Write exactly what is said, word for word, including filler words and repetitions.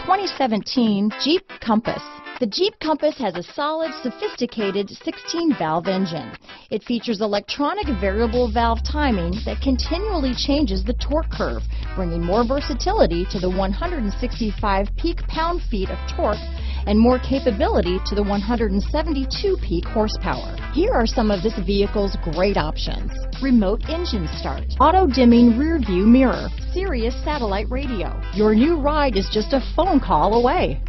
twenty seventeen Jeep Compass. The Jeep Compass has a solid, sophisticated sixteen valve engine. It features electronic variable valve timing that continually changes the torque curve, bringing more versatility to the one hundred sixty-five peak pound-feet of torque and more capability to the one hundred seventy-two peak horsepower. Here are some of this vehicle's great options: remote engine start, auto-dimming rear view mirror, Sirius satellite radio. Your new ride is just a phone call away.